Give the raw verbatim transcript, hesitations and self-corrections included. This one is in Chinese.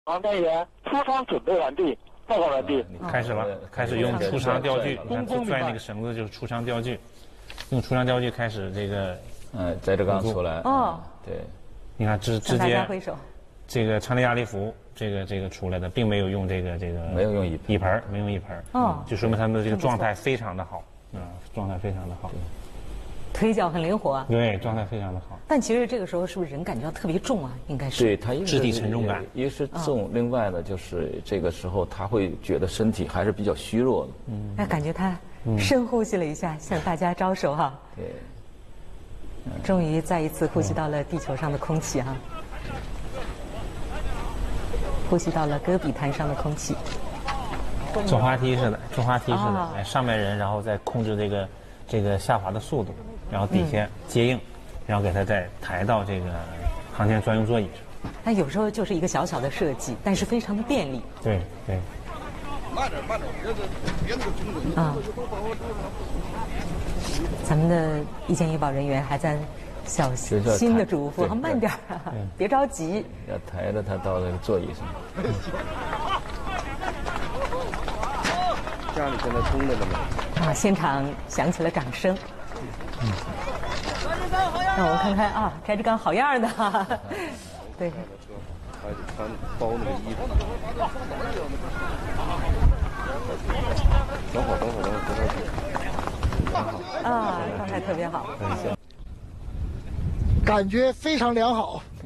航天员出舱准备完毕，报告完毕。 开始了，开始用出舱吊具，你看拽那个绳子就是出舱吊具，用出舱吊具开始这个， 嗯，在这刚出来。哦，对， 你看直直接这个长臂压力服，这个这个出来的，并没有用这个这个没有用椅椅盆，没用椅盆， 哦， 就说明他们的这个状态非常的好，啊，状态非常的好。 腿脚很灵活啊， 对，状态非常的好。 但其实这个时候是不是人感觉到特别重啊？应该是。 对他肢体沉重感， 一个是重，另外呢就是这个时候他会觉得身体还是比较虚弱的。 嗯，哎，感觉他深呼吸了一下，向大家招手哈。 对。 终于再一次呼吸到了地球上的空气哈，呼吸到了戈壁滩上的空气。 坐滑梯似的，坐滑梯似的，哎，上面人然后再控制这个这个下滑的速度。然后底下接应，嗯、然后给它再抬到这个航天专用座椅上。 它有时候就是一个小小的设计，但是非常的便利。 对对。 慢点慢点，别这别那个精准。啊。 咱们的一见医保人员还在小心的嘱咐，慢点儿，别着急。 要抬着它到那个座椅上。 家里现在通着呢嘛。啊！现场响起了掌声。嗯，让我们看看啊，翟志刚好样的，对。 还得穿包那个衣服。等会儿，等会儿，等会儿，别着急。 啊，状态特别好。 感觉非常良好。